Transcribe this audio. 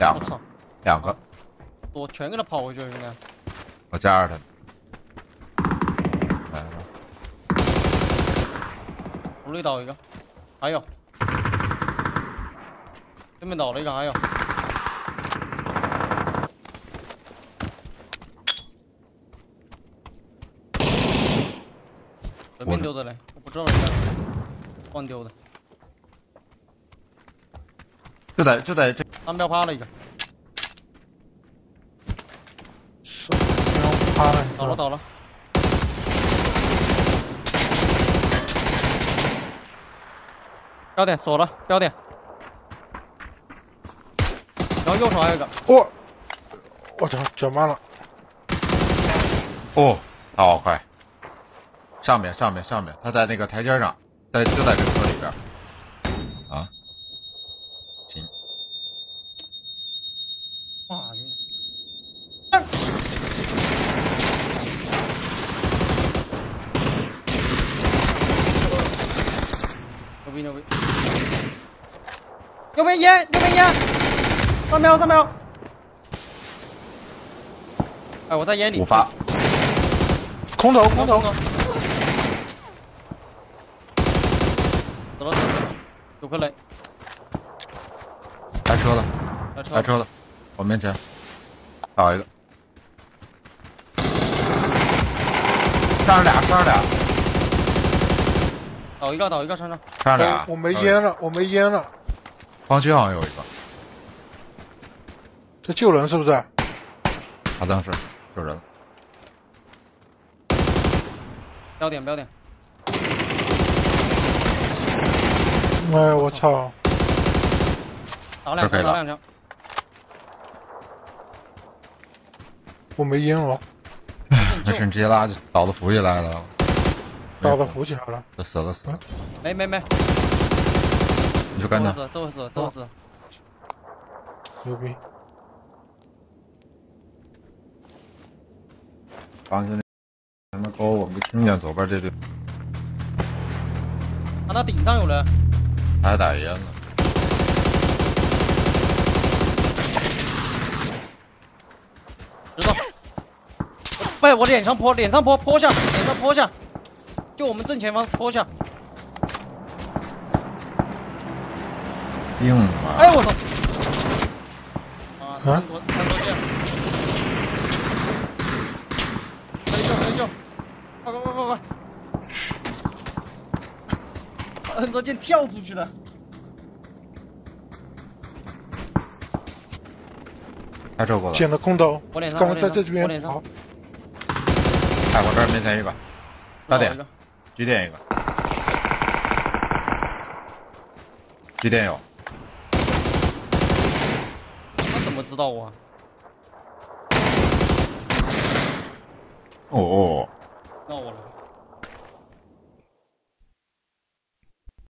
两个， 我操， 两个， 我全给他跑回去了，应该。 我加着他。来了， 屋里倒一个，还有，对面倒了一个，还有。随便丢的嘞，我不知道人家乱丢的。 就在这。 单标趴了一个， 是，趴了， 倒了。标点锁了，标点。然后右手还有一个。 我操，脚慢了。 哦，好快！上面，他在那个台阶上，就在这个车里边。啊，行。 哇，兄弟！牛逼！右边烟！3秒！哎，我在烟里。 5发。 空投。 走了，有颗雷。 来车了，我面前倒一个，上着俩， 倒一个，上。 上着俩， 我没烟了。 黄区好像有一个， 这救人是不是？ 好像是有人了。 标点。 哎，我操！ 打两枪。 我没烟了。 没事，你直接拉就倒到扶起来了。 倒到扶起来了。 这死了。 没。 你就跟他。 这会死。 牛逼！ 刚才那什么沟我没听见，左边这队。 啊，那顶上有人。 还打烟了。 知道。喂，我脸上坡下，就我们正前方坡下。 硬嘛！ 哎，我操！ 啊！ 看多见。没救！快！很多剑跳出去了。 开车过来。 捡了空投。 我脸上。 刚刚在这边。好。 哎，我这儿面前一个，标点，局点一个，局点有。 他怎么知道我？ 哦。 那我了。